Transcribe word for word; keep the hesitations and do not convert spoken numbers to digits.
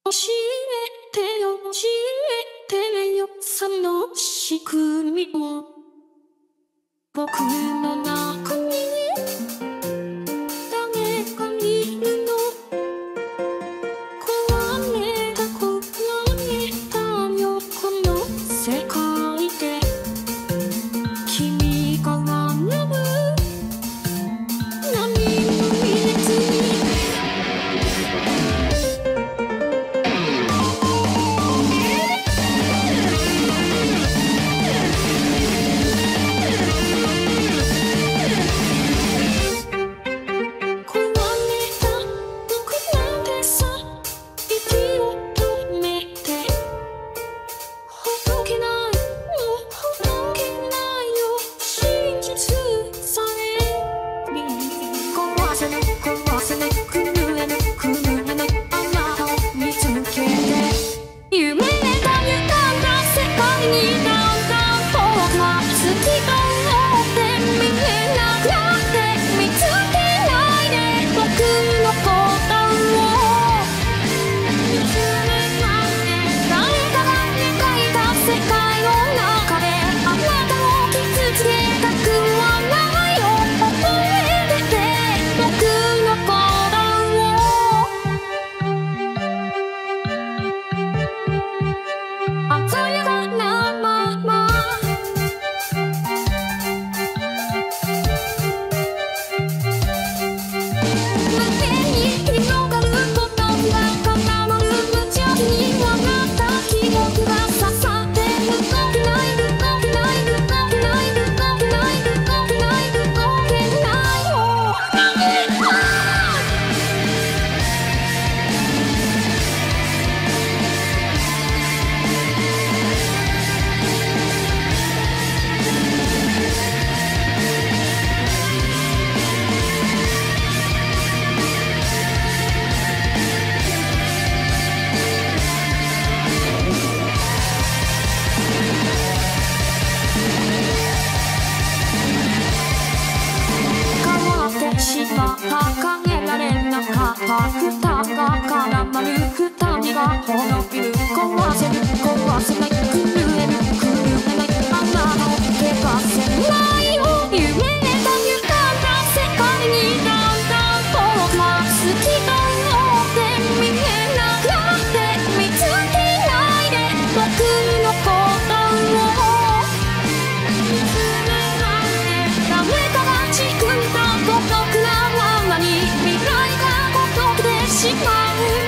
教えてよ教えてよその仕組みを僕の中に誰がいるの壊れた壊れたよこの世界で君が笑う何も見えずに掲げられなかった蓋が絡まる二人が滅びる壊せる壊せない狂える狂えないあなたを汚せないよ夢へと歪んだ世界にだんだん僕は好きと思って見えなくなって見つけないで僕のことを見つめないで誰かが仕組んだ孤独な未来がほどけてしまう